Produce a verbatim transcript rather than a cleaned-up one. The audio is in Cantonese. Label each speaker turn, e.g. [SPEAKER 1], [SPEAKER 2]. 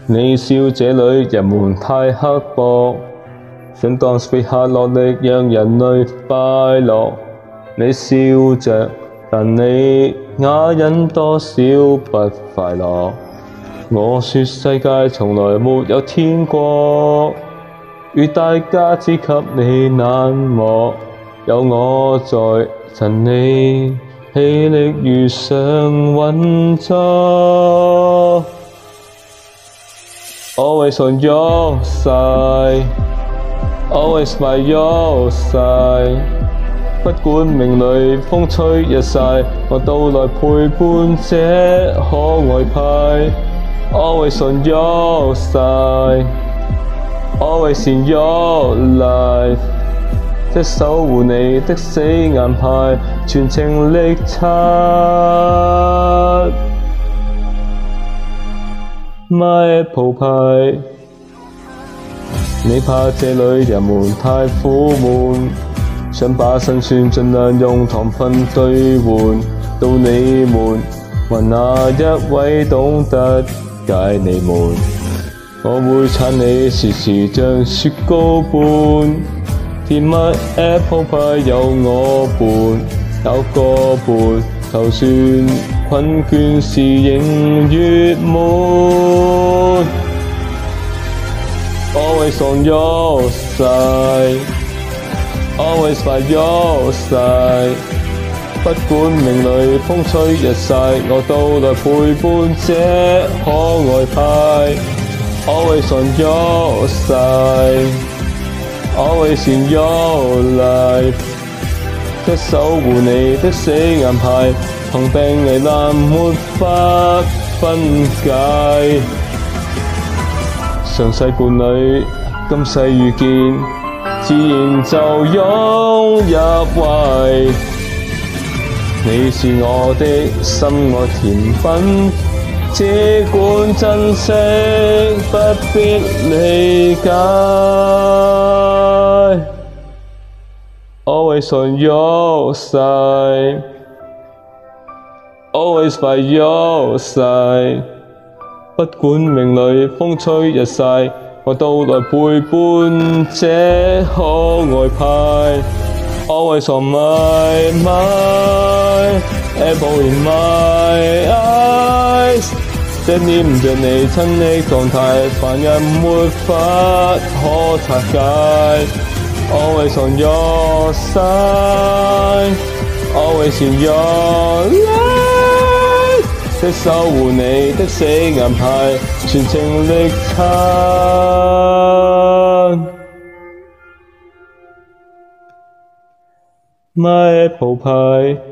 [SPEAKER 1] 你笑這裏人們太刻薄，想當費下落力讓人類快樂。你笑着，但你啞忍多少不快樂。我說世界從來沒有天國，與大家只給你冷漠。有我在，趁你氣力如常運作。Always on your side, always by your side。不管命裏風吹日曬，我都來陪伴這可愛派。Always on your side, always in your life。即守護你的死硬派，全程力撐。My Apple 派，你怕這裏人們太苦悶，想把辛酸盡量用糖分兌換，到你們還哪一位懂得解你們？我會撐你時時像雪糕般，甜蜜 Apple 派有我伴，有個伴，就算困倦時仍月滿。Always on your side, always by your side。不管命裏風吹日曬，我都來陪伴這可愛派。Always on your side, always in your life。即守護你的死硬派，同病危難沒法分解。上世伴侶，今世遇見，自然就湧入懷。你是我的心愛甜品，只管珍惜，不必理解。Always on your side, always by your side。不管命裏風吹日曬，我都來陪伴這可愛派。Always on my mind, apple in my eyes。這黏着你親昵狀態，凡人沒法可拆解。Always on your side, always in your life。即守護你的死硬派，全程力撐。My Apple 派。